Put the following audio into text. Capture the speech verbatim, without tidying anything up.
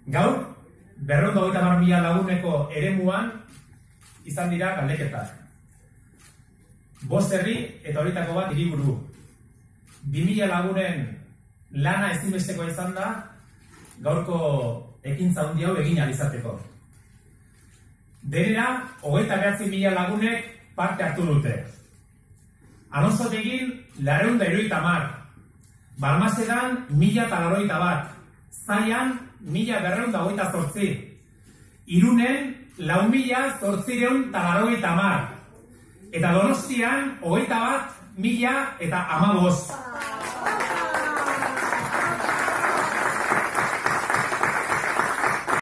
Gaur, berrehun eta hogeita hamar mila laguneko eremuan izan dira galdeketak. Bost herri eta horietako bat hiriburu. Bi mila lagunen lana ezinbestekoa izan da gaurko ekintza handi hau egin ahal izateko. Denera, hogeita bederatzi mila lagunek parte hartu dute. Alonsotegin, laurehun eta hirurogeita hamar. Balmasedan, mila eta laurogeita bat. Zaian, mila berrehun eta hogeita zortzi. Irunen, lau mila zortziehun eta laurogeita hamar. Eta Donostian, hogeita bat, mila eta hamabost.